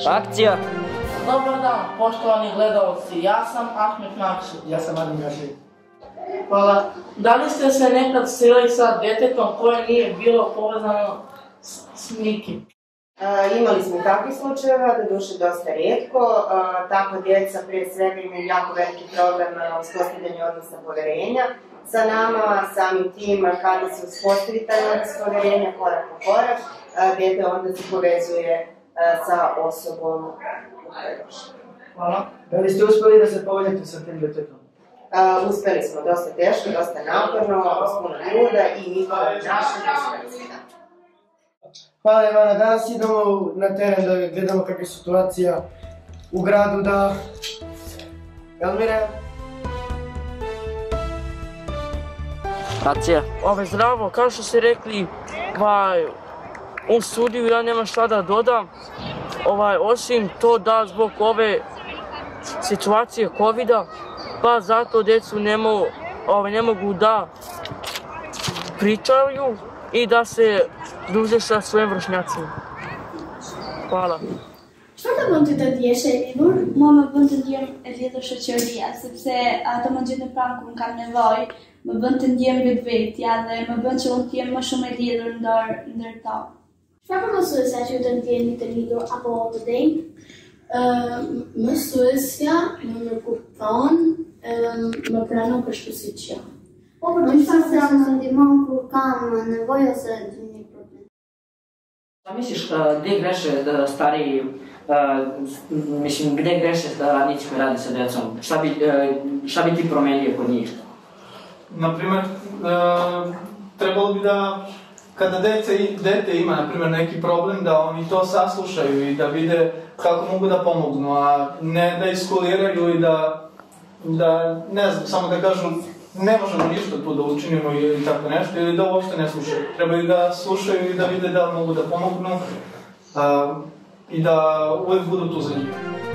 Akcija! Dobar dan, poštovani gledalci, ja sam Ahmet Nakšić. Ja sam Adin Gašević. Hvala. Da li ste se nekad sreli sa djetetom koje nije bilo povezano s nikim? Imali smo takvih slučajeva, doduše dosta rijetko. Tako djeca prije svega imaju jako veliki problem uspostavljanja odnosa poverenja sa nama, samim tim kada se uspostavi taj odnos poverenja korak po korak, dijete onda se povezuje sa osobom u kojoj je došlo. Hvala. Da li ste uspjeli da se povežete sa tim djetetom? Uspjeli smo, dosta teško, dosta naporno, s puno truda i njihova naša uspjeli. Hvala Ivana, danas idemo na teren da gledamo kakva je situacija u gradu, da... Elmire? Akcija! Zdravo, kao što ste rekli, u studiju ja nemam šta da dodam, osim to da zbog ove situacije COVID-a, pa zato djecu ne mogu da pričaju i da se druže sa svojim vršnjacima. Hvala. Çfarë bën ti të djesh e lidhur? Mua më bën të ndjem e lidhur shoqëria, sepse ato më gjetën pranë kur kam nevojë, më bën të ndjem vetvetja dhe më bën që unë të jem më shumë e lidhur ndër ta. Çfarë mësuesja që të ndjeni të lidhur apo të denjë? Mësuesja më kupton edhe më pranon kështu siç jam. Po për të çfarë më ndihmon kur kam nevojë ose një problem. Šta misliš, gdje greše stariji, gdje greše radnici koji rade sa djecom? Šta bi ti promenio kod njih? Naprimjer, trebalo bi da kada dete ima naprimjer neki problem, da oni to saslušaju i da vide kako mogu da pomognu, a ne da iskuliraju i da ne znam, samo da kažu ne možemo ništa tu da učinimo ili tako nešto, ili da uopšte ne slušaju. Trebaju da slušaju i da vide da mogu da pomognu i da uvijek budu tu za njih.